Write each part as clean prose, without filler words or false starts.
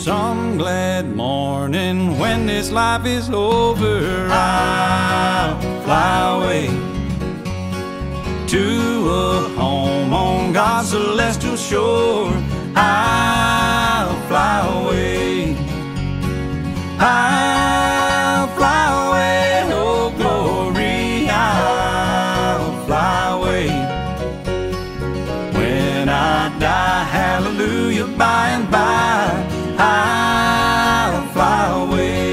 some glad morning when this life is over, I'll fly away to a home on God's celestial shore. I'll fly away, I'll fly away, oh glory, I'll fly away. When I die, hallelujah, by and by, I'll fly away.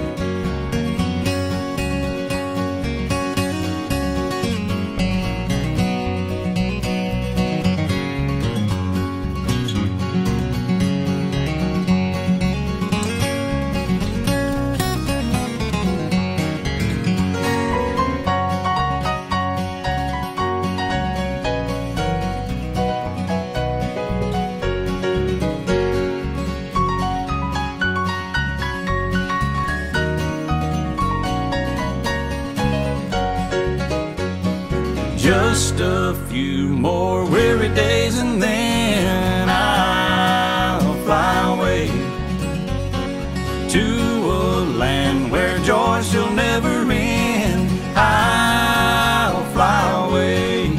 Just a few more weary days and then I'll fly away to a land where joy shall never end. I'll fly away,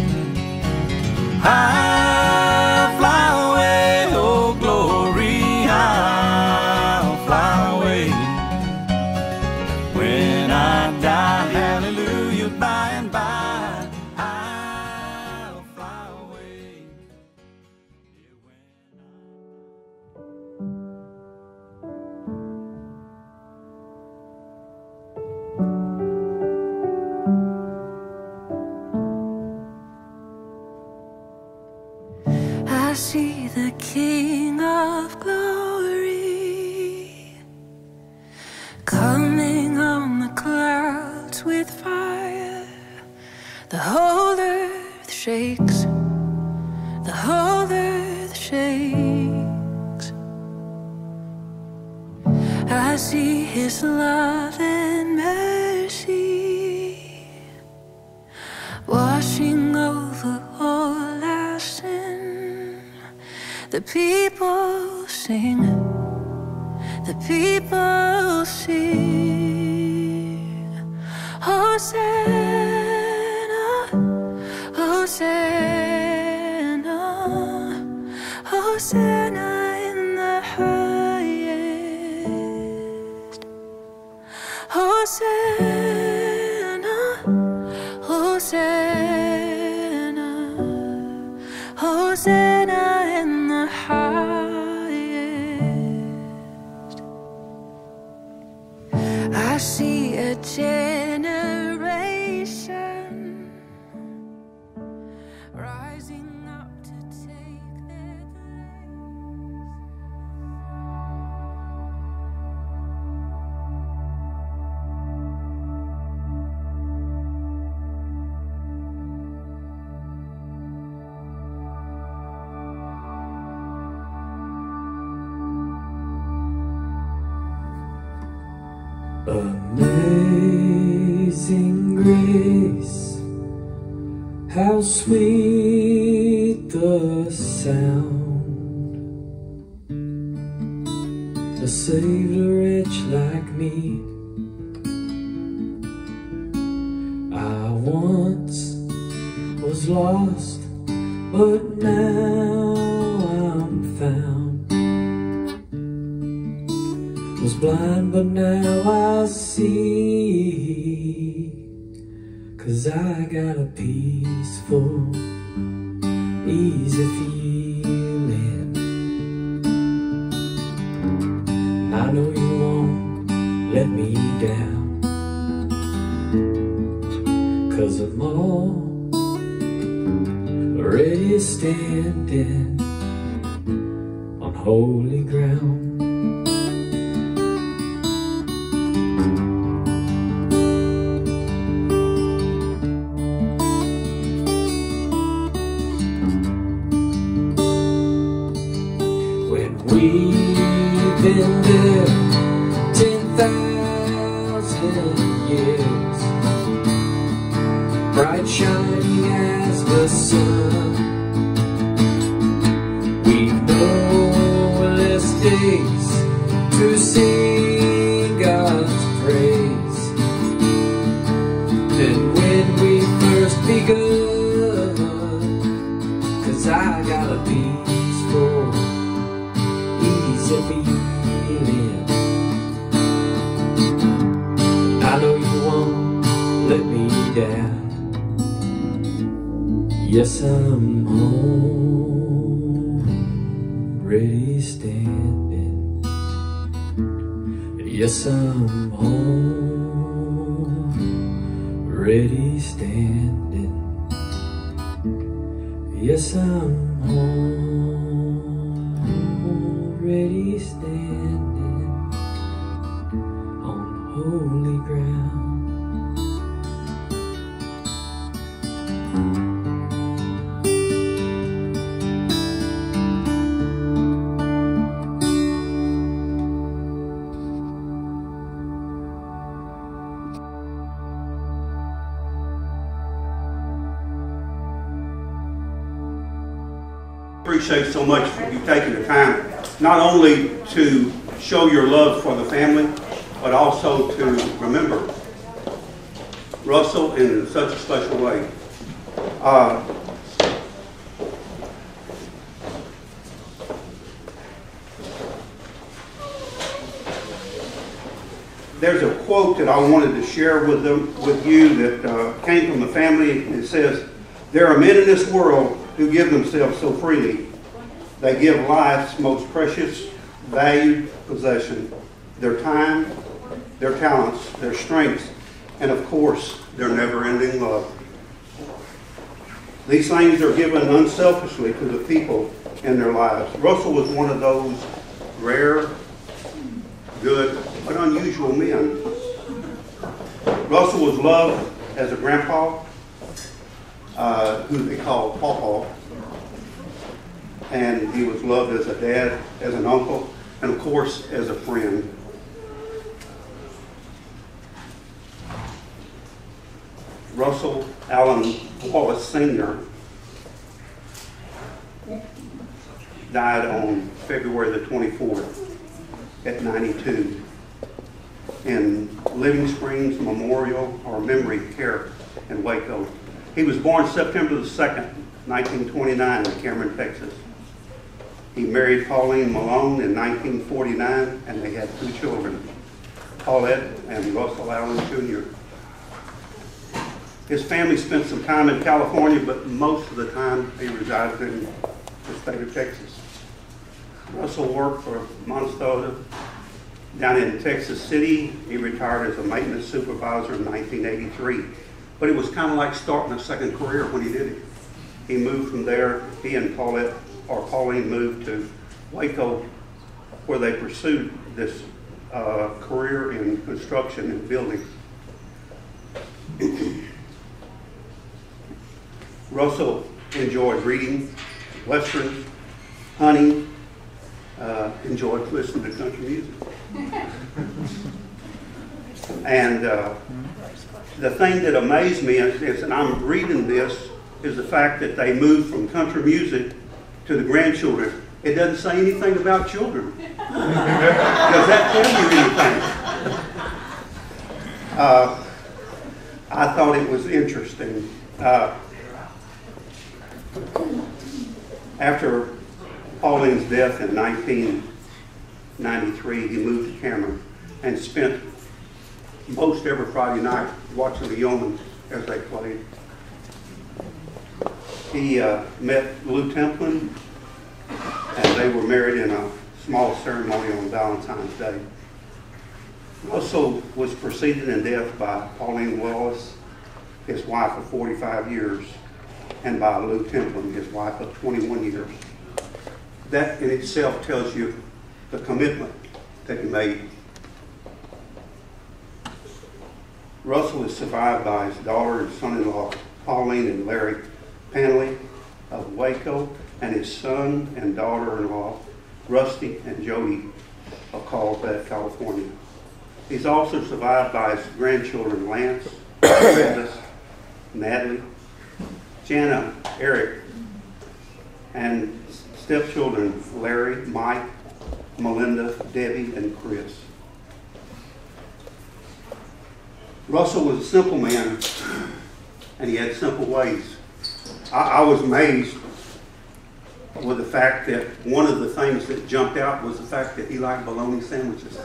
I'll fly away, oh glory, I'll fly away. When I die, hallelujah, by and by, I see the King of Glory coming on the clouds with fire. The whole earth shakes, the whole earth shakes. I see His love and mercy washing over all our sin. The people sing, the people sing, Hosanna, Hosanna, Hosanna in the highest. Hosanna, Hosanna, Hosanna in the highest. I see a generation rising up to take their Amazing grace, how sweet the sound that saved a wretch like me. I once was lost, but now I'm found. Was blind, but now I see, 'cause I got a peaceful, easy feeling. I know you won't let me down, 'cause I'm already standing on holy ground. We've been there 10,000 years, bright shining as the sun. We've no less days to sing God's praise than when we first begun. 'Cause I got a peaceful, easy feeling. I know you won't let me down. Yes, I'm home, ready standing. Yes, I'm home, ready standing. Yes, I'm home, ready standing on holy ground. Appreciate so much for you taking the time, not only to show your love for the family, but also to remember Russell in such a special way. There's a quote that I wanted to share with you that came from the family. It says, "There are men in this world who give themselves so freely. They give life's most precious, valued possession, their time, their talents, their strengths, and of course, their never-ending love. These things are given unselfishly to the people in their lives." Russell was one of those rare, good, but unusual men. Russell was loved as a grandpa, who they called Pawpaw, and he was loved as a dad, as an uncle, and of course as a friend. Russell Allen Wallace Sr. died on February the 24th at 92 in Living Springs Memorial or Memory Care in Waco. He was born September the 2nd, 1929 in Cameron, Texas. He married Pauline Malone in 1949, and they had 2 children, Paulette and Russell Allen Jr. His family spent some time in California, but most of the time he resided in the state of Texas. Russell worked for Monstota down in Texas City. He retired as a maintenance supervisor in 1983. But it was kind of like starting a second career when he did it. He moved from there. He and Pauline moved to Waco, where they pursued this career in construction and building. Russell enjoyed reading, westerns, hunting, enjoyed listening to country music. And the thing that amazed me is, and I'm reading this, is the fact that they moved from country music to the grandchildren. It doesn't say anything about children. Does that tell you anything? I thought it was interesting. After Pauline's death in 1993, he moved to Cameron and spent most every Friday night watching the Yeomans as they played. He met Lou Templin, and they were married in a small ceremony on Valentine's Day. Russell was preceded in death by Pauline Wallace, his wife of 45 years, and by Lou Templin, his wife of 21 years. That in itself tells you the commitment that he made. Russell is survived by his daughter and son-in-law, Pauline and Larry Panley of Waco, and his son and daughter-in-law, Rusty and Jody of Carlsbad, California. He's also survived by his grandchildren, Lance, Travis, Natalie, Jana, Eric, and stepchildren, Larry, Mike, Melinda, Debbie, and Chris. Russell was a simple man, and he had simple ways. I was amazed with the fact that one of the things that jumped out was the fact that he liked bologna sandwiches.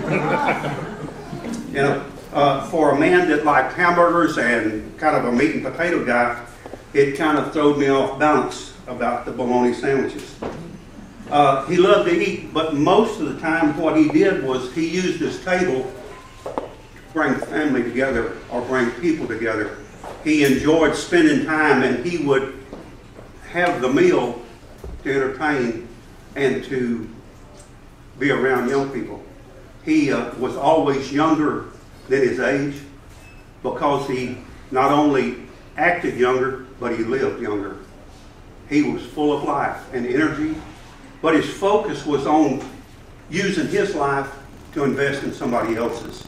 You know, for a man that liked hamburgers and kind of a meat and potato guy, it kind of threw me off balance about the bologna sandwiches. He loved to eat, but most of the time what he did was he used his table to bring family together or bring people together. He enjoyed spending time, and he would have the meal to entertain and to be around young people. He was always younger than his age because he not only acted younger, but he lived younger. He was full of life and energy, but his focus was on using his life to invest in somebody else's.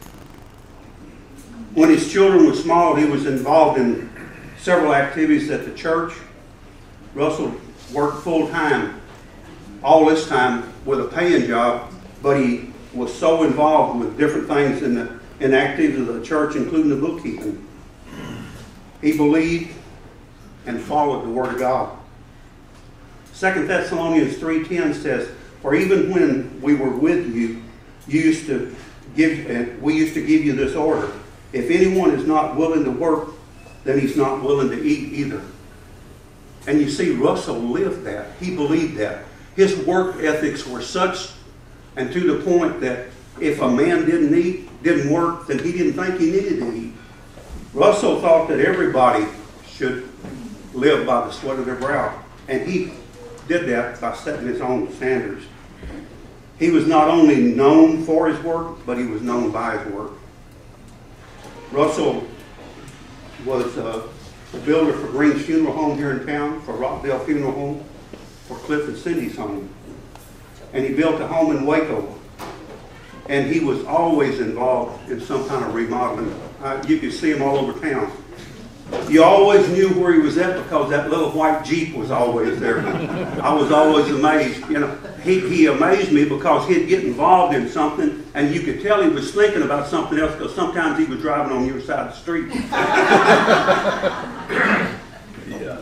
When his children were small, he was involved in several activities at the church. Russell worked full-time, all this time with a paying job, but he was so involved with different things in activities of the church, including the bookkeeping. He believed and followed the Word of God. 2 Thessalonians 3:10 says, "For even when we were with you, we used to give you this order. If anyone is not willing to work, then he's not willing to eat either." And you see, Russell lived that. He believed that. His work ethics were such, and to the point that if a man didn't work, then he didn't think he needed to eat. Russell thought that everybody should live by the sweat of their brow. And he did that by setting his own standards. He was not only known for his work, but he was known by his work. Russell was the builder for Green's Funeral Home here in town, for Rockdale Funeral Home, for Cliff and Cindy's home. And he built a home in Waco. And he was always involved in some kind of remodeling. You could see him all over town. You always knew where he was at because that little white Jeep was always there. I was always amazed. You know, he amazed me because he'd get involved in something, and you could tell he was thinking about something else because sometimes he was driving on your side of the street. Yeah.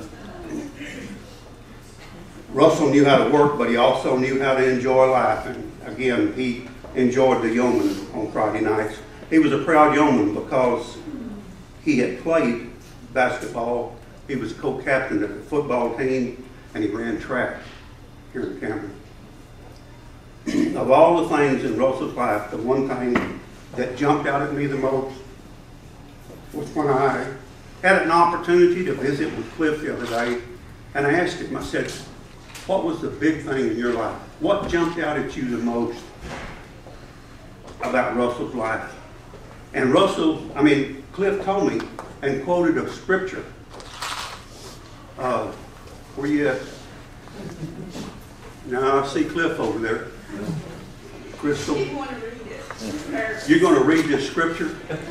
Russell knew how to work, but he also knew how to enjoy life. And again, he enjoyed the yeoman on Friday nights. He was a proud yeoman because he had played basketball. He was co-captain of the football team, and he ran track here in Cameron. Of all the things in Russell's life, the one thing that jumped out at me the most was when I had an opportunity to visit with Cliff the other day, and I asked him, I said, "What was the big thing in your life? What jumped out at you the most about Russell's life?" And Cliff told me and quoted a scripture. Where you at? Now I see Cliff over there. Crystal, you're going to read this scripture?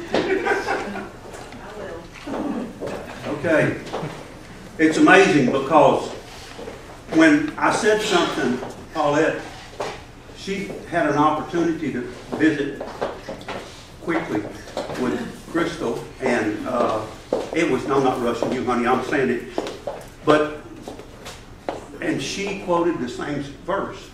Okay. It's amazing because when I said something, Paulette, she had an opportunity to visit quickly with Crystal, and I'm not rushing you, honey, I'm saying it, and she quoted the same verse.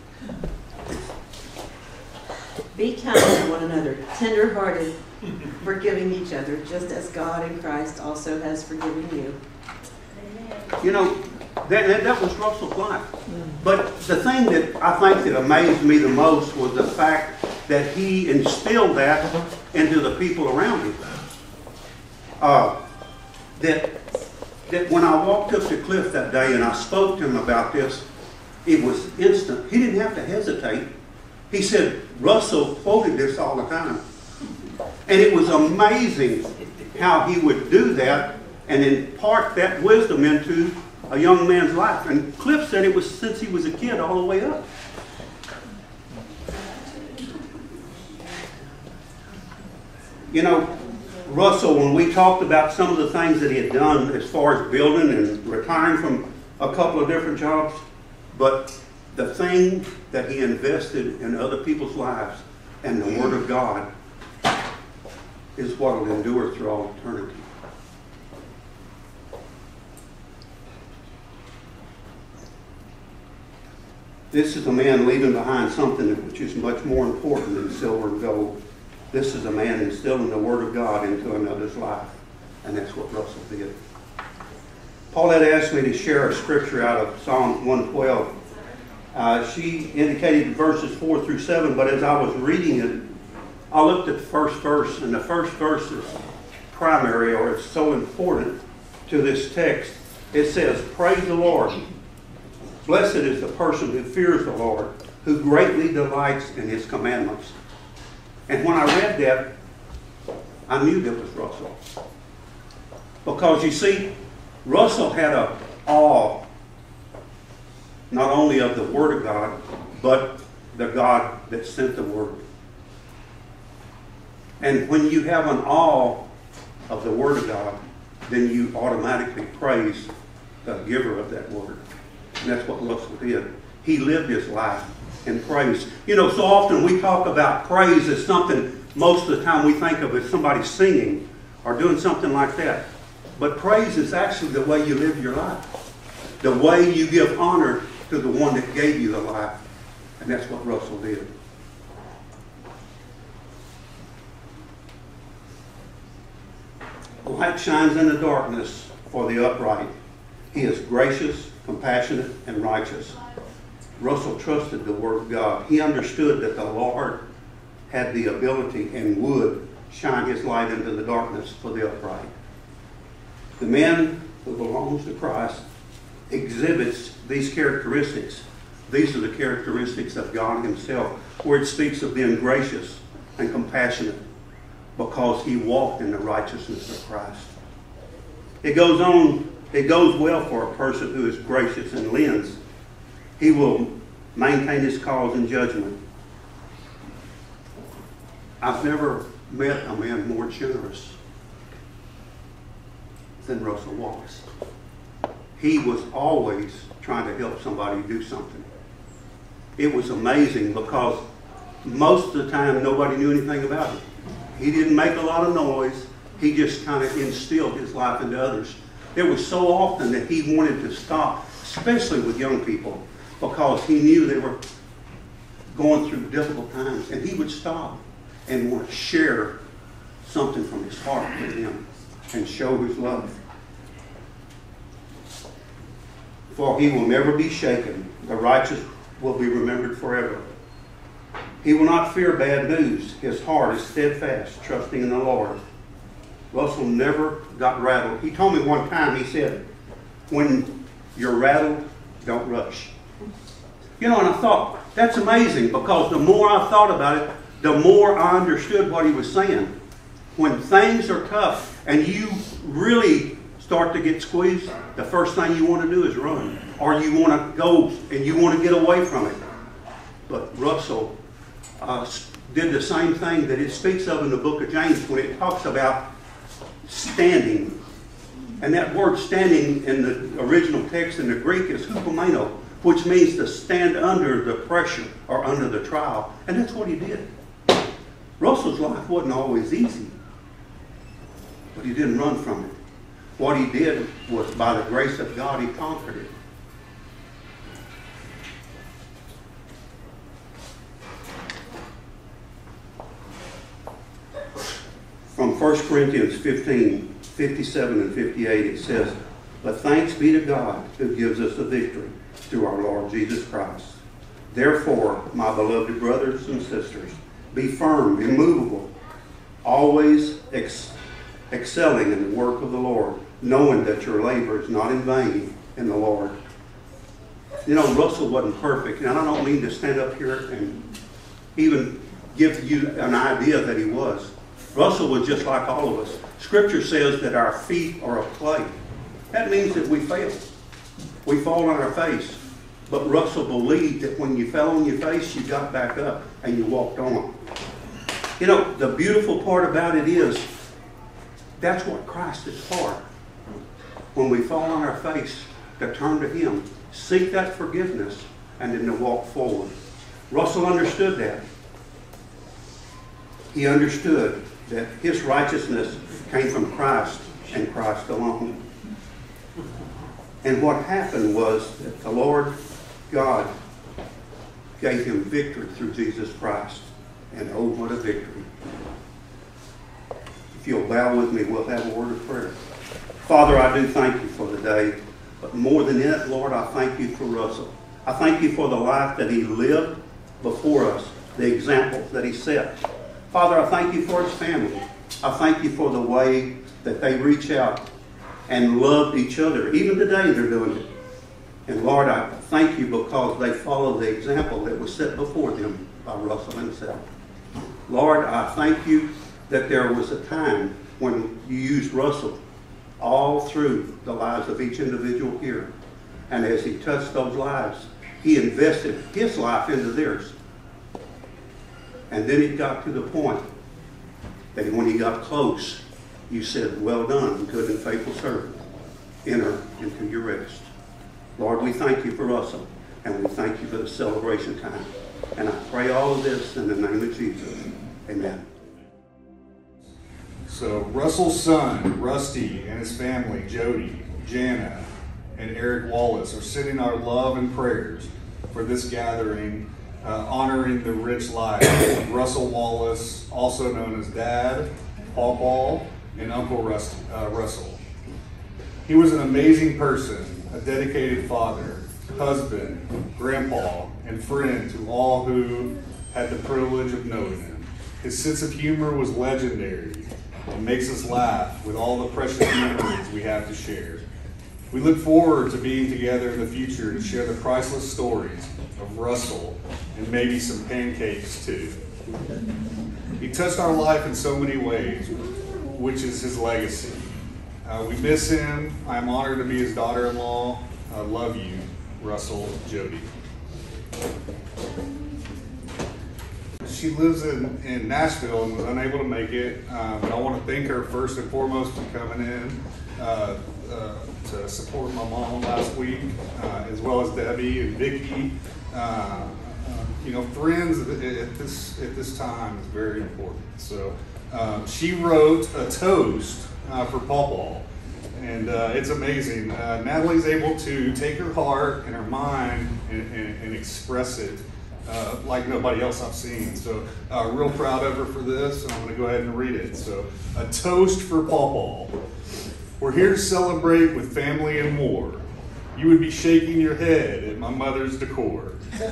Be kind to one another, tender-hearted, forgiving each other, just as God in Christ also has forgiven you. You know, that was Russell's life. But the thing that I think that amazed me the most was the fact that he instilled that into the people around him. That when I walked up to Cliff that day and I spoke to him about this, it was instant. He didn't have to hesitate. He said, Russell quoted this all the time. And it was amazing how he would do that and impart that wisdom into a young man's life. And Cliff said it was since he was a kid all the way up. You know, Russell, when we talked about some of the things that he had done as far as building and retiring from a couple of different jobs, but the thing that he invested in other people's lives and the Word of God is what will endure through all eternity. This is a man leaving behind something which is much more important than silver and gold. This is a man instilling the Word of God into another's life. And that's what Russell did. Paulette asked me to share a scripture out of Psalm 112. She indicated verses 4 through 7, but as I was reading it, I looked at the first verse, and the first verse is primary, or it's so important to this text. It says, "Praise the Lord. Blessed is the person who fears the Lord, who greatly delights in his commandments." And when I read that, I knew that was Russell. Because you see, Russell had an awe, not only of the Word of God, but the God that sent the Word. And when you have an awe of the Word of God, then you automatically praise the giver of that Word. And that's what Russell did. He lived his life in praise. You know, so often we talk about praise as something, most of the time we think of as somebody singing or doing something like that. But praise is actually the way you live your life. The way you give honor to the one that gave you the life. And that's what Russell did. Light shines in the darkness for the upright. He is gracious, compassionate, and righteous. Russell trusted the Word of God. He understood that the Lord had the ability and would shine his light into the darkness for the upright. The man who belongs to Christ exhibits these characteristics. These are the characteristics of God himself, where it speaks of being gracious and compassionate because he walked in the righteousness of Christ. It goes on, it goes well for a person who is gracious and lends. He will maintain his cause in judgment. I've never met a man more generous than Russell Wallace. He was always trying to help somebody do something. It was amazing because most of the time nobody knew anything about him. He didn't make a lot of noise. He just kind of instilled his life into others. It was so often that he wanted to stop, especially with young people, because he knew they were going through difficult times. And he would stop and want to share something from his heart with them and show his love. For he will never be shaken. The righteous will be remembered forever. He will not fear bad news. His heart is steadfast, trusting in the Lord. Russell never got rattled. He told me one time, he said, when you're rattled, don't rush. You know, and I thought, that's amazing, because the more I thought about it, the more I understood what he was saying. When things are tough and you really start to get squeezed, the first thing you want to do is run. Or you want to go and you want to get away from it. But Russell did the same thing that it speaks of in the book of James when it talks about standing. And that word standing in the original text in the Greek is hupomeno, which means to stand under the pressure or under the trial. And that's what he did. Russell's life wasn't always easy, but he didn't run from it. What he did was, by the grace of God, he conquered it. From 1 Corinthians 15, 57 and 58, it says, "But thanks be to God who gives us the victory through our Lord Jesus Christ. Therefore, my beloved brothers and sisters, be firm, immovable, always excelling in the work of the Lord, knowing that your labor is not in vain in the Lord." You know, Russell wasn't perfect, and I don't mean to stand up here and even give you an idea that he was. Russell was just like all of us. Scripture says that our feet are of clay. That means that we fail. We fall on our face. But Russell believed that when you fell on your face, you got back up and you walked on. You know, the beautiful part about it is, that's what Christ is for. When we fall on our face, to turn to Him, seek that forgiveness, and then to walk forward. Russell understood that. He understood that his righteousness came from Christ and Christ alone. And what happened was that the Lord God gave him victory through Jesus Christ. And oh, what a victory. If you'll bow with me, we'll have a word of prayer. Father, I do thank you for the day. But more than that, Lord, I thank you for Russell. I thank you for the life that he lived before us, the example that he set. Father, I thank you for his family. I thank you for the way that they reach out and love each other. Even today they're doing it. And Lord, I thank you because they follow the example that was set before them by Russell himself. Lord, I thank you that there was a time when you used Russell all through the lives of each individual here. And as he touched those lives, he invested his life into theirs. And then it got to the point that when he got close, you said, well done, good and faithful servant. Enter into your rest. Lord, we thank you for Russell, and we thank you for the celebration time. And I pray all of this in the name of Jesus. Amen. So Russell's son, Rusty, and his family, Jody, Jana, and Eric Wallace, are sending our love and prayers for this gathering, honoring the rich life of Russell Wallace, also known as Dad, Pawpaw, and Uncle Russell. He was an amazing person, a dedicated father, husband, grandpa, and friend to all who had the privilege of knowing him. His sense of humor was legendary and makes us laugh with all the precious memories we have to share. We look forward to being together in the future to share the priceless stories of Russell and maybe some pancakes too. He touched our life in so many ways, which is his legacy. We miss him. I'm honored to be his daughter-in-law. I love you, Russell, Jody. She lives in Nashville and was unable to make it, but I want to thank her first and foremost for coming in to support my mom last week, as well as Debbie and Vicki. Friends at this time is very important. So she wrote a toast for Pawpaw, and it's amazing. Natalie's able to take her heart and her mind and express it like nobody else I've seen. So real proud of her for this, and I'm going to go ahead and read it. So, a toast for Pawpaw. We're here to celebrate with family and more. You would be shaking your head at my mother's decor.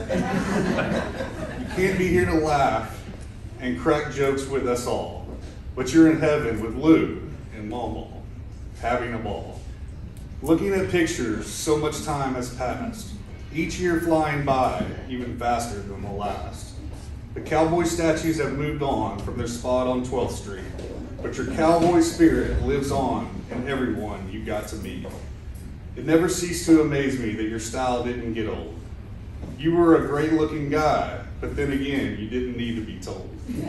You can't be here to laugh and crack jokes with us all, but you're in heaven with Lou and Mama, having a ball. Looking at pictures, so much time has passed. Each year flying by, even faster than the last. The cowboy statues have moved on from their spot on 12th Street, but your cowboy spirit lives on in everyone you got to meet. It never ceased to amaze me that your style didn't get old. You were a great looking guy, but then again, you didn't need to be told.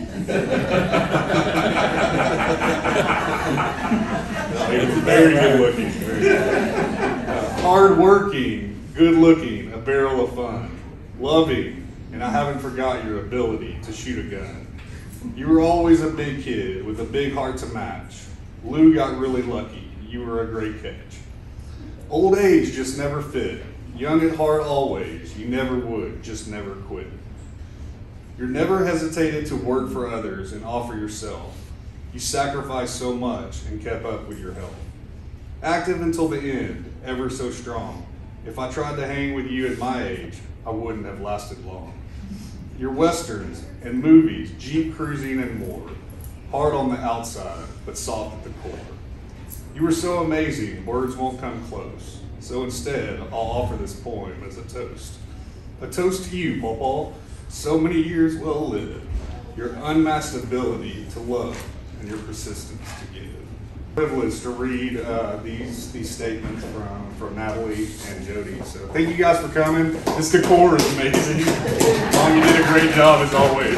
Very good looking. Very good. Hard working, good looking, a barrel of fun. Loving, and I haven't forgot your ability to shoot a gun. You were always a big kid with a big heart to match. Lou got really lucky. You were a great catch. Old age just never fit. Young at heart always. You never would, just never quit. You never hesitated to work for others and offer yourself. You sacrificed so much and kept up with your health. Active until the end, ever so strong. If I tried to hang with you at my age, I wouldn't have lasted long. Your westerns and movies, Jeep cruising and more. Hard on the outside, but soft at the core. You were so amazing, words won't come close. So instead, I'll offer this poem as a toast. A toast to you, Pawpaw. So many years well lived. Your unmatched ability to love and your persistence to give. Privilege to read these statements from Natalie and Jody. So thank you guys for coming. This decor is amazing. Mom, you did a great job as always.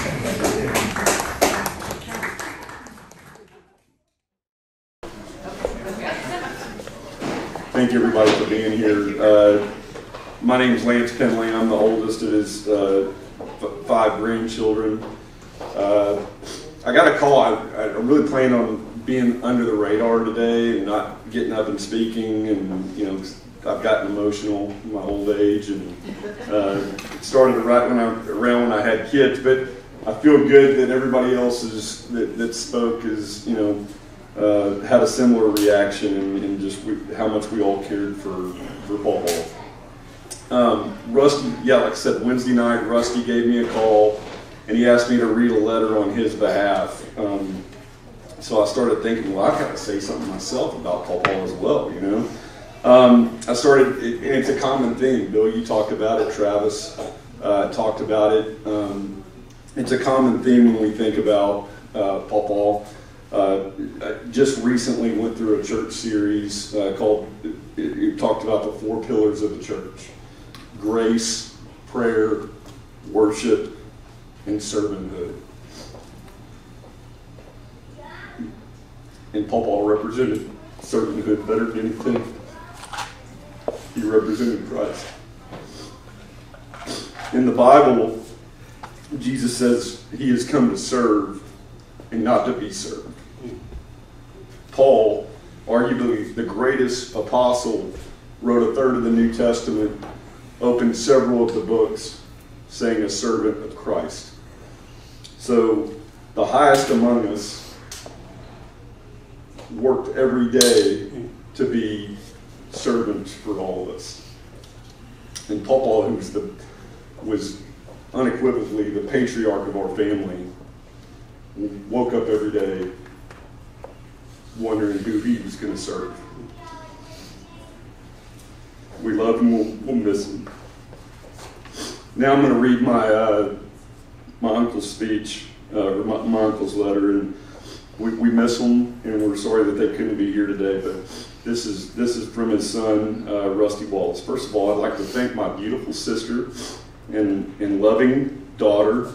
Thank you everybody for being here. My name is Lance Penley. I'm the oldest of his 5 grandchildren. I got a call. I really plan on being under the radar today and not getting up and speaking. And I've gotten emotional in my old age, and it started right around when I had kids. But I feel good that everybody else that spoke is had a similar reaction, and just how much we all cared for Paul Hall. Rusty, like I said, Wednesday night, Rusty gave me a call, and he asked me to read a letter on his behalf. So I started thinking, well, I've got to say something myself about Paul Hall as well, I started, and it's a common thing. Bill, you talked about it. Travis talked about it. It's a common theme when we think about Paul. Just recently went through a church series called, it talked about the 4 pillars of the church: grace, prayer, worship, and servanthood. And Paul represented servanthood better than anything. He represented Christ. In the Bible, Jesus says he has come to serve and not to be served. Paul, arguably the greatest apostle, wrote a third of the New Testament, opened several of the books, saying a servant of Christ. So the highest among us worked every day to be servants for all of us. And Paul, who was unequivocally the patriarch of our family, woke up every day wondering who he was going to serve. We love him, we'll miss him. Now I'm going to read my uncle's speech, or my uncle's letter, and we miss him, and we're sorry that they couldn't be here today, but this is from his son, Rusty Wallace. First of all, I'd like to thank my beautiful sister and loving daughter,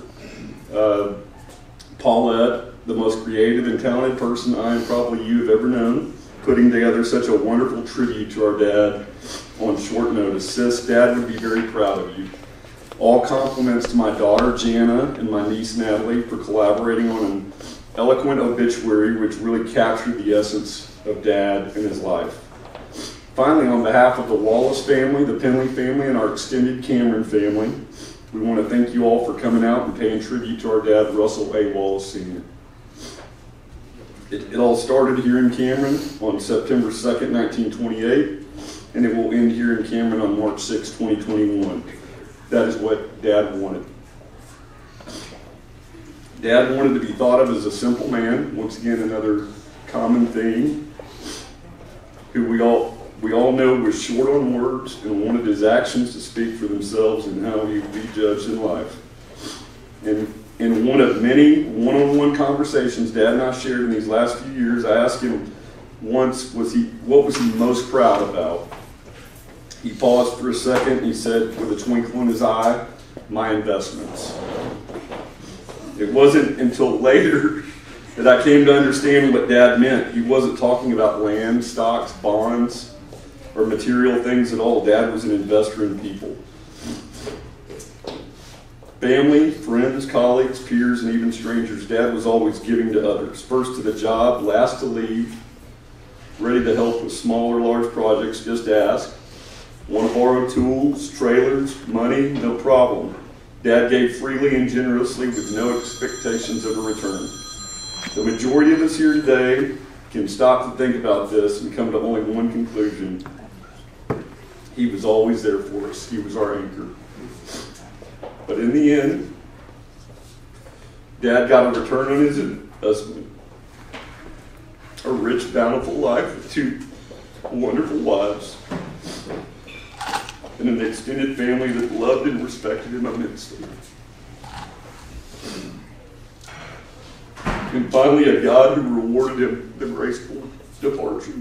Paulette, the most creative and talented person I and probably you have ever known, putting together such a wonderful tribute to our dad on short notice. Sis, Dad would be very proud of you. All compliments to my daughter, Jana, and my niece, Natalie, for collaborating on an eloquent obituary which really captured the essence of Dad and his life. Finally, on behalf of the Wallace family, the Penley family, and our extended Cameron family, we want to thank you all for coming out and paying tribute to our dad, Russell A. Wallace Sr. It all started here in Cameron on September 2nd, 1928, and it will end here in Cameron on March 6, 2021. That is what Dad wanted. Dad wanted to be thought of as a simple man, once again another common theme, who we all know was short on words and wanted his actions to speak for themselves and how he would be judged in life. And in one of many one-on-one conversations Dad and I shared in these last few years, I asked him once, what was he most proud about? He paused for a second and he said, with a twinkle in his eye, my investments. It wasn't until later that I came to understand what Dad meant. He wasn't talking about land, stocks, bonds, or material things at all. Dad was an investor in people. Family, friends, colleagues, peers, and even strangers. Dad was always giving to others. First to the job, last to leave. Ready to help with small or large projects, just ask. Want to borrow tools, trailers, money? No problem. Dad gave freely and generously with no expectations of a return. The majority of us here today can stop to think about this and come to only one conclusion. He was always there for us. He was our anchor. But in the end, Dad got a return on his investment. A rich, bountiful life with 2 wonderful wives and an extended family that loved and respected him immensely. And finally, a God who rewarded him the graceful departure.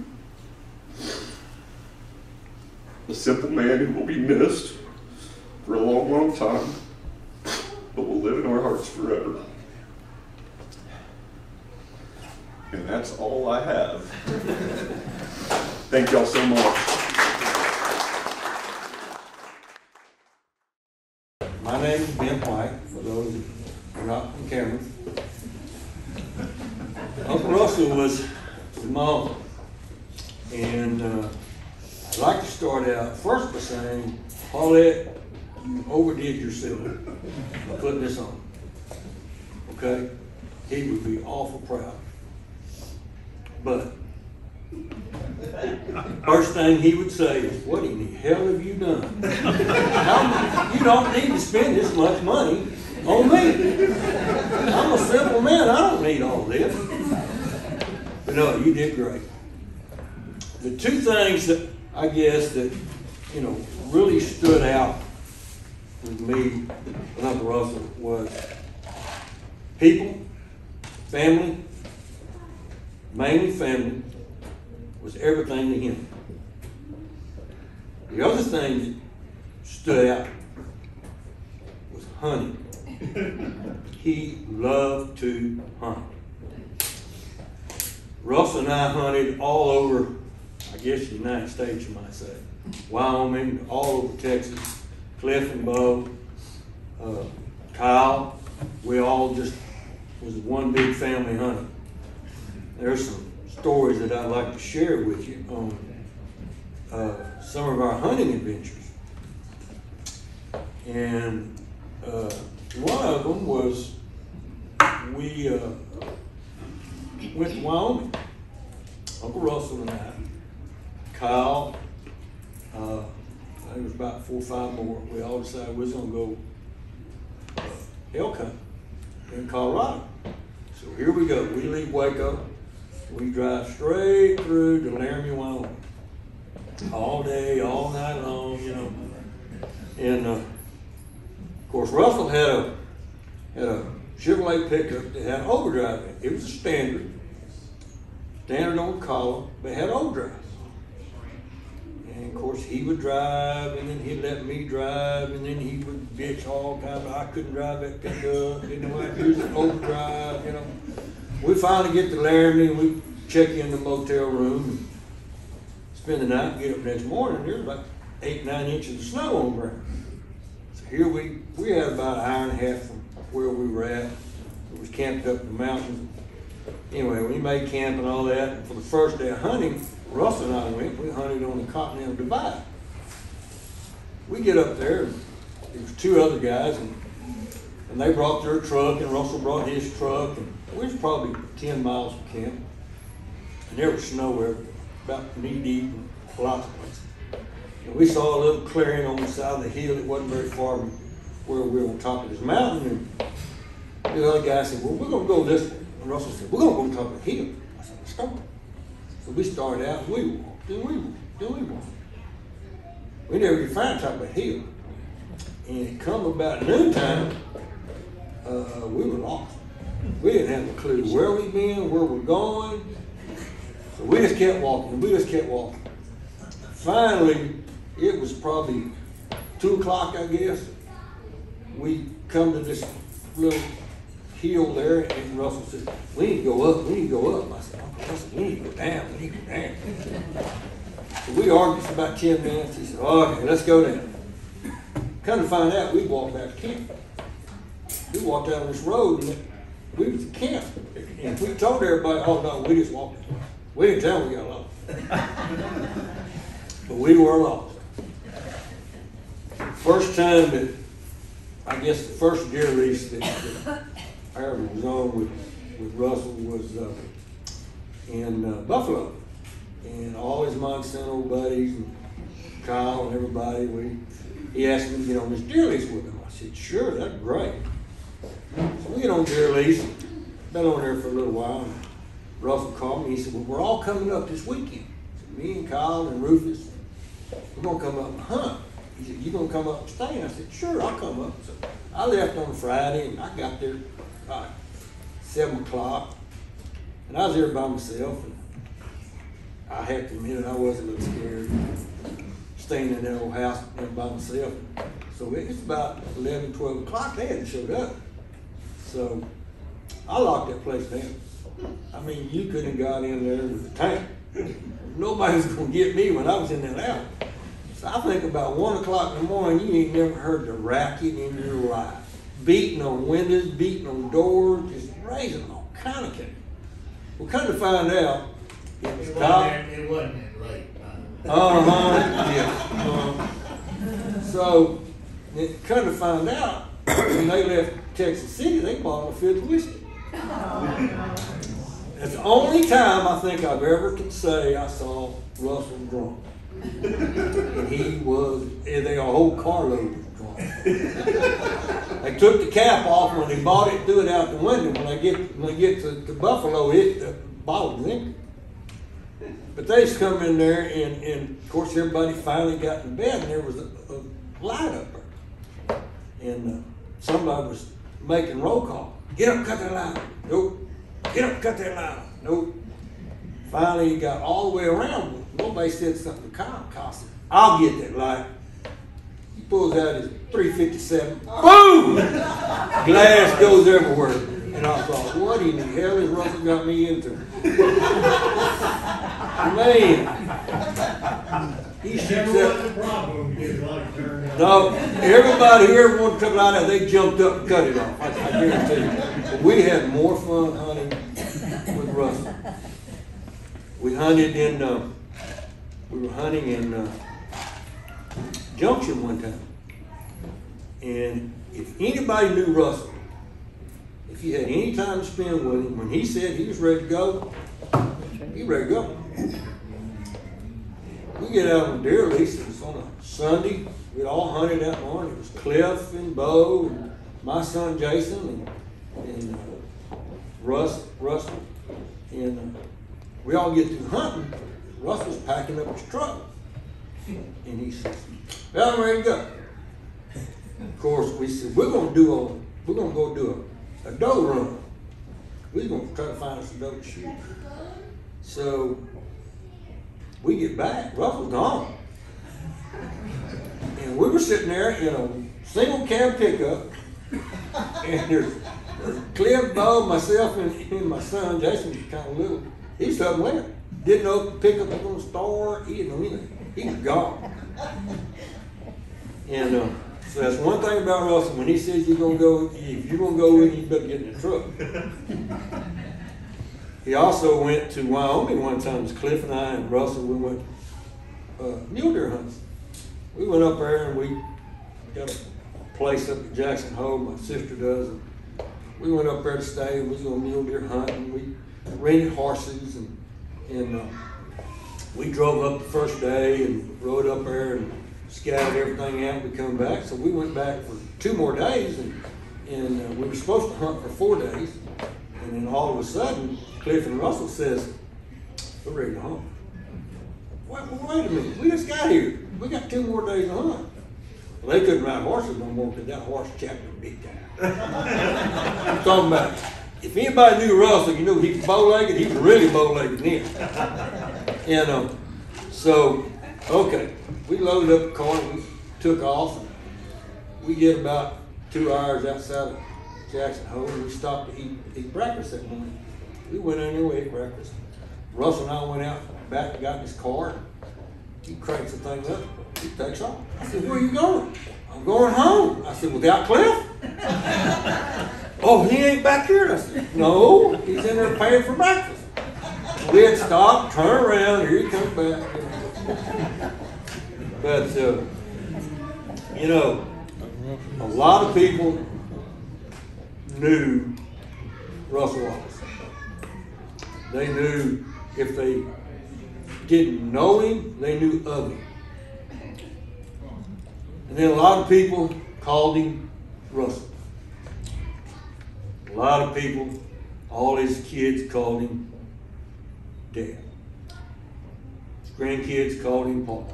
A simple man who will be missed for a long, long time, but will live in our hearts forever. And that's all I have. Thank y'all so much. My name is Ben White. for those who are not on camera. Uncle Russell was my uncle. And I'd like to start out first by saying, Paulette, you overdid yourself by putting this on. Okay? He would be awful proud. But first thing he would say is, what in the hell have you done? You don't need to spend this much money on me. I'm a simple man. I don't need all this. But no, you did great. The two things that I guess that, really stood out with me with Uncle Russell was people, family, mainly family, was everything to him. The other thing that stood out was hunting. He loved to hunt. Russell and I hunted all over, I guess, the United States, you might say. Wyoming, all over Texas, Cliff and Bo, Kyle. We all just was one big family hunting. There's some stories that I'd like to share with you on some of our hunting adventures. And one of them was we went to Wyoming. Uncle Russell and I, Kyle, I think it was about 4 or 5 more. We all decided we was going to go elk hunt in Colorado. So here we go. We leave Waco. We drive straight through to Laramie, Wyoming. All day, all night long, And of course, Russell had a Chevrolet pickup that had overdrive in it. It was a standard on the column, but it had overdrive. And of course, he would drive, and then he'd let me drive, and then he would bitch all kinds of, I couldn't drive that pickup, didn't know how to use it, overdrive, We finally get to Laramie, and we check in the motel room, and spend the night, get up next morning, there's about 8, 9 inches of snow on the ground. So here we had about an hour and a half from where we were at. It was camped up in the mountains. Anyway, we made camp and all that. And for the first day of hunting, Russell and I went. We hunted on the Continental Divide. We get up there, and there was 2 other guys, and they brought their truck, and Russell brought his truck, and we was probably 10 miles from camp. And there was snow everywhere, about knee deep, and lots of places. And we saw a little clearing on the side of the hill. It wasn't very far from where we were on top of this mountain. And the other guy said, well, we're going to go this way. And Russell said, we're going to go on top of the hill. I said, let's go. So we started out, we walked, then we walked, then we walked. We never could find top of the hill. And it come about noontime, we were lost. We didn't have a clue where we'd been, where we're going. So we just kept walking, Finally, it was probably 2 o'clock, I guess. We come to this little hill there, and Russell said, we need to go up, I said, Uncle Russell, we need to go down, So we argued for about 10 minutes. He said, okay, let's go down. Come to find out, we walked back to camp. We walked down this road, and we was at camp. And we told everybody, oh no, we just walked it. We didn't tell them we got lost. But we were lost. First time that, I guess the first deer lease that I ever was on with Russell was in Buffalo. And all his Monsanto buddies, and Kyle and everybody, he asked me to get on this deer lease with him. I said, sure, that's great. So we get on deer lease, been on there for a little while. And Russell called me, he said, well, we're all coming up this weekend. So me and Kyle and Rufus, we're going to come up and hunt. He said, you going to come up and stay? And I said, sure, I'll come up. So I left on Friday, and I got there about 7 o'clock. And I was there by myself. And I have to admit, I was a little scared staying in that old house by myself. So it's about 11, 12 o'clock. They hadn't showed up. So I locked that place down. I mean, you couldn't have got in there with a tank. Nobody was going to get me when I was in that house. So I think about 1 o'clock in the morning, you ain't never heard the racket in your life. beating on windows, beating on doors, just raising all kind of cake. We come to find out it was Kyle. It wasn't that late. Yeah. So, come to find out, when they left Texas City, they bought a fifth whiskey. That's the only time I think I've ever can say I saw Russell drunk. And he was, and they a whole carload was drunk. They took the cap off when they bought it, threw it out the window. When they get to Buffalo, the bottle was empty. But they just come in there, and of course everybody finally got in bed, and there was a light up there. And somebody was making roll call. Get up, cut that light. Nope. Get up, cut that light. Nope. Finally, he got all the way around. Nobody said something to Kyle. Kyle said, I'll get that light. He pulls out his .357. Boom! Glass goes everywhere. And I thought, what in the hell has Russell got me into? Man. He shoots Never that. was a problem. His light turned out. No, everybody who ever wanted to come out of there, they jumped up and cut it off. I guarantee you. But we had more fun hunting with Russell. We hunted we were hunting in Junction one time. And if anybody knew Russell, if you had any time to spend with him, when he said he was ready to go, he ready to go. We get out on deer lease. It was on a Sunday. We'd all hunted that morning. It was Cliff and Bo and my son Jason and Russell. And we all get through hunting. Russell's packing up his truck. And he says, well, I'm ready to go. Of course, we said, we're gonna go do a doe run. We're gonna try to find us a doe to shoot. So we get back, Russell's gone. And we were sitting there in a single cab pickup, and there's Cliff, Bo, myself, and my son, Jason, was kind of little. He's something later. Didn't know if the pickup was going to start. He didn't know anything. He was gone. And so that's one thing about Russell. When he says you're going to go, if you're going to go with him, you better get in the truck. He also went to Wyoming one time. It was Cliff and I and Russell. We went mule deer hunting. We went up there and we got a place up at Jackson Hole. My sister does. And we went up there to stay. We was going mule deer hunting. We rented horses and we drove up the first day and rode up there and scouted everything out. We come back. So we went back for 2 more days and we were supposed to hunt for 4 days. And then all of a sudden, Cliff and Russell says, we're ready to hunt. Wait a minute, we just got here. We got 2 more days to hunt. Well, they couldn't ride horses no more because that horse chapped them big time. I'm talking about, if anybody knew Russell, you know he was bow-legged, he was really bow-legged then. And so, okay, we loaded up the car and we took off. And we get about 2 hours outside of Jackson Hole and we stopped to eat breakfast that morning. We went in there, we ate breakfast. Russell and I went out back and got in his car. He cranks the thing up. He takes off. I said, where are you going? I'm going home. I said, without Cliff? Oh, he ain't back here. I said, no, he's in there paying for breakfast. We had stopped, turn around, here he comes back. But, you know, a lot of people knew Russell Wallace. They knew, if they didn't know him, they knew of him. And then a lot of people called him Russell. A lot of people, all his kids called him Dad. His grandkids called him Papa.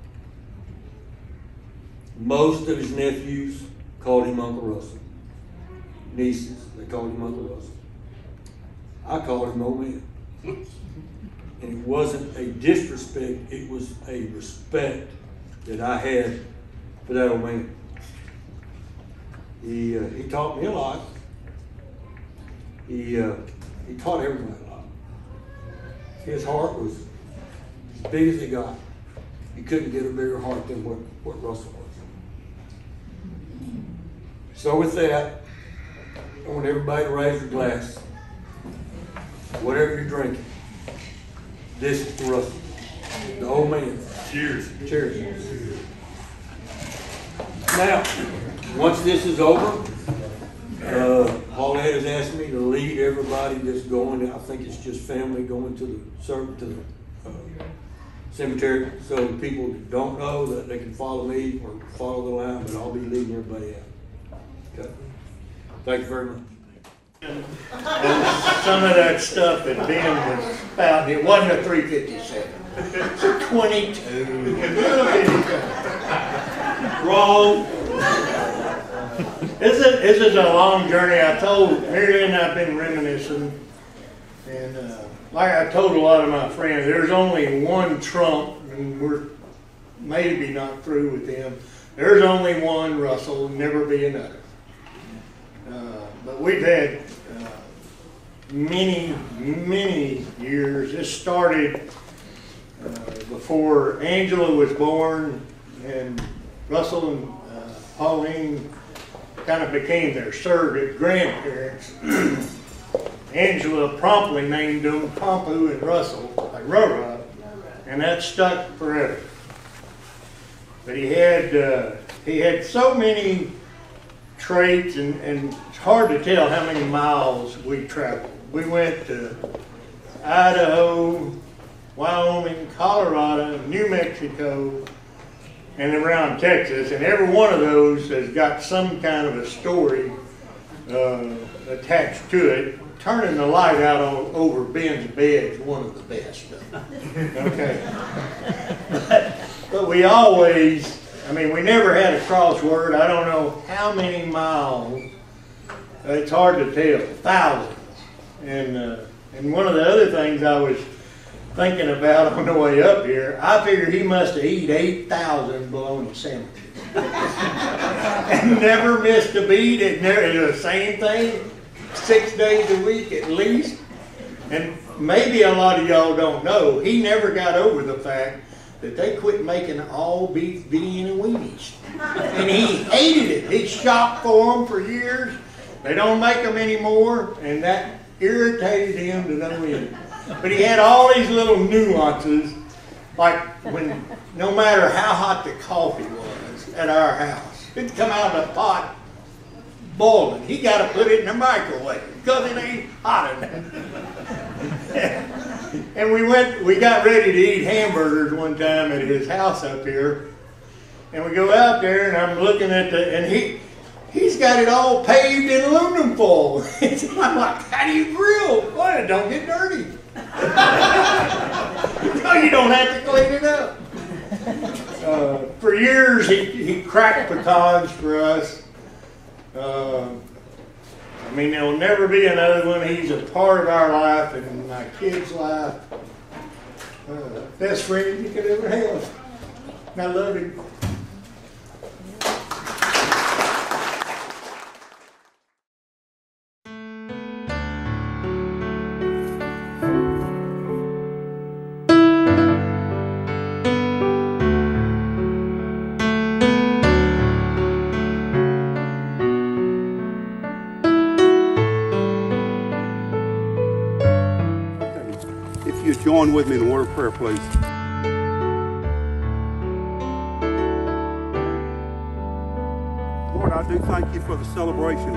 Most of his nephews called him Uncle Russell. Nieces, they called him Uncle Russell. I called him old man. And it wasn't a disrespect, it was a respect that I had for that old man. He taught me a lot. He taught everybody a lot. His heart was as big as it got. You couldn't get a bigger heart than what Russell was. So with that, I want everybody to raise their glass. Whatever you're drinking. This is for Russell, the old man. Cheers. Cheers. Now, once this is over, Paulette has asked me to lead everybody that's going. I think it's just family going to the cemetery, so the people that don't know that they can follow me or follow the line, but I'll be leading everybody out. Okay. Thank you very much. And some of that stuff that Ben was spouting, it wasn't a 357. It's a 22. Wrong. This is a long journey. I told Mary and I've been reminiscing, and like I told a lot of my friends, there's only one Trump, and we're maybe not through with him. There's only one Russell, never be another. But we've had many years. This started before Angela was born, and Russell and Pauline kind of became their surrogate grandparents. Angela promptly named them Pompu and Russell, like Rubber, and that stuck forever. But he had so many traits, and it's hard to tell how many miles we traveled. We went to Idaho, Wyoming, Colorado, New Mexico, and around Texas, and every one of those has got some kind of a story attached to it. Turning the light out over Ben's bed is one of the best. Okay. But we always, we never had a crossword. I don't know how many miles. It's hard to tell. Thousands. And one of the other things I was thinking about on the way up here, I figured he must have eaten 8,000 bologna sandwiches. And never missed a beat. It was the same thing, 6 days a week at least. And maybe a lot of y'all don't know, he never got over the fact that they quit making all beef Vienna weenies. And he hated it. He shopped for them for years. They don't make them anymore, and that irritated him to no end. But he had all these little nuances, like when, no matter how hot the coffee was at our house, it'd come out of the pot boiling. He got to put it in the microwave because it ain't hot enough. And we got ready to eat hamburgers one time at his house up here, and we go out there, and I'm looking at and he's got it all paved in aluminum foil. I'm like, how do you grill? Well, it don't get dirty. No, you don't have to clean it up. For years, he cracked pecans for us. There'll never be another one. He's a part of our life and my kids' life. Best friend you could ever have. And I love him. Join with me in a word of prayer, please. Lord, I do thank you for the celebration.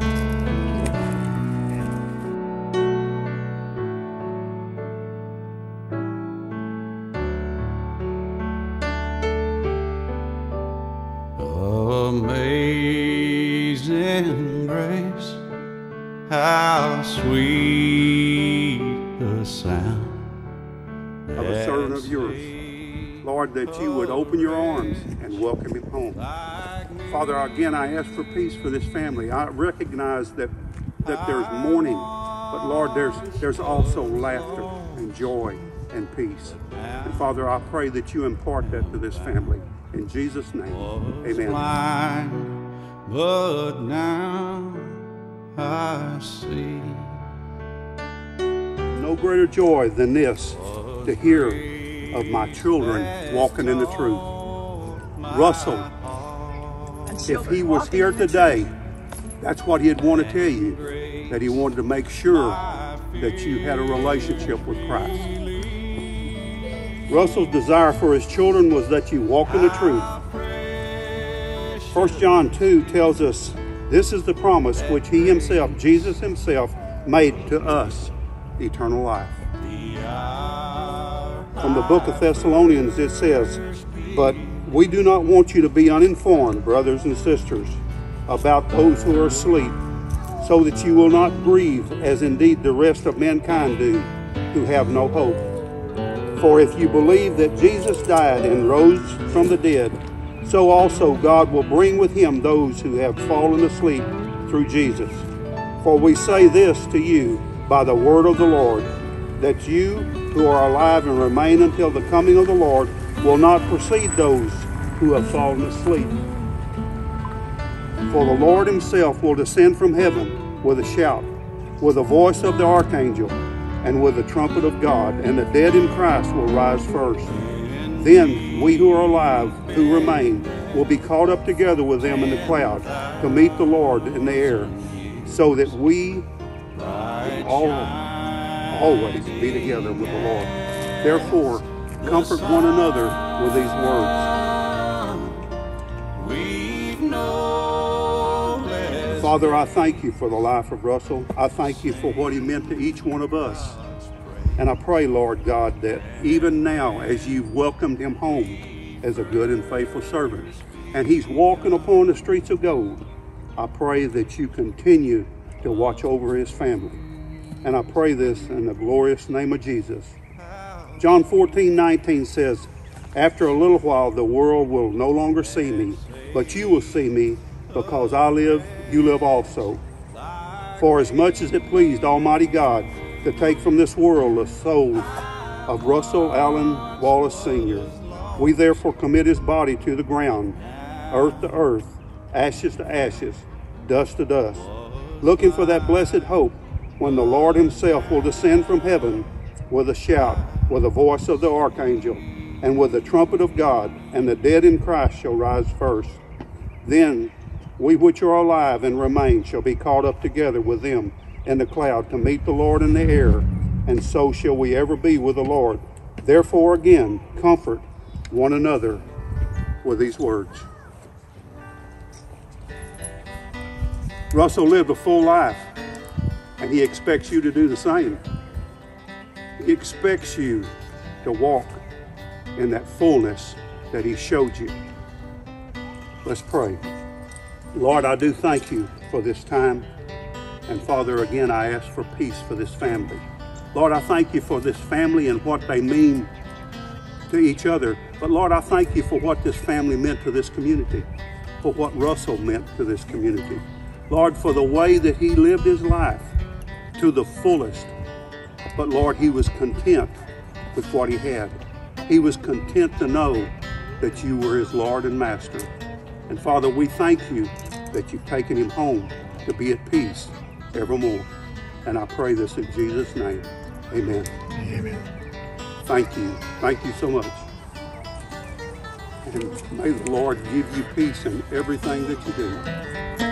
Amazing grace, how sweet the sound of a servant of yours. Lord, that you would open your arms and welcome him home. Father, again, I ask for peace for this family. I recognize that there's mourning, but Lord, there's also laughter and joy and peace. And Father, I pray that you impart that to this family. In Jesus' name, amen. But now I see no greater joy than this, to hear of my children walking in the truth. Russell, if he was here today, That's what he'd want to tell you, that he wanted to make sure that you had a relationship with Christ. Russell's desire for his children was that you walk in the truth. 1 John 2 tells us, this is the promise which he himself, Jesus himself, made to us, eternal life. From the book of Thessalonians it says, but we do not want you to be uninformed, brothers and sisters, about those who are asleep, so that you will not grieve as indeed the rest of mankind do, who have no hope. For if you believe that Jesus died and rose from the dead, so also God will bring with him those who have fallen asleep through Jesus. For we say this to you by the word of the Lord, that you who are alive and remain until the coming of the Lord will not precede those who have fallen asleep. For the Lord himself will descend from heaven with a shout, with the voice of the archangel, and with the trumpet of God, and the dead in Christ will rise first. Then we who are alive, who remain, will be caught up together with them in the cloud to meet the Lord in the air, so that we will always be together with the Lord. Therefore, comfort one another with these words. Father, I thank you for the life of Russell. I thank you for what he meant to each one of us. And I pray, Lord God, that even now, as you've welcomed him home as a good and faithful servant, and he's walking upon the streets of gold, I pray that you continue to watch over his family. And I pray this in the glorious name of Jesus. John 14:19 says, after a little while, the world will no longer see me, but you will see me, because I live, you live also. For as much as it pleased Almighty God to take from this world the soul of Russell Allen Wallace Sr., we therefore commit his body to the ground, earth to earth, ashes to ashes, dust to dust, looking for that blessed hope when the Lord himself will descend from heaven with a shout, with the voice of the archangel, and with the trumpet of God, and the dead in Christ shall rise first. Then we which are alive and remain shall be caught up together with them in the cloud to meet the Lord in the air, and so shall we ever be with the Lord. Therefore again, comfort one another with these words. Russell lived a full life, and he expects you to do the same. He expects you to walk in that fullness that he showed you. Let's pray. Lord, I do thank you for this time. And Father, again, I ask for peace for this family. Lord, I thank you for this family and what they mean to each other. But Lord, I thank you for what this family meant to this community, for what Russell meant to this community. Lord, for the way that he lived his life to the fullest. But Lord, he was content with what he had. He was content to know that you were his Lord and Master. And Father, we thank you that you've taken him home to be at peace evermore. And I pray this in Jesus' name. Amen. Amen. Thank you. Thank you so much. And may the Lord give you peace in everything that you do.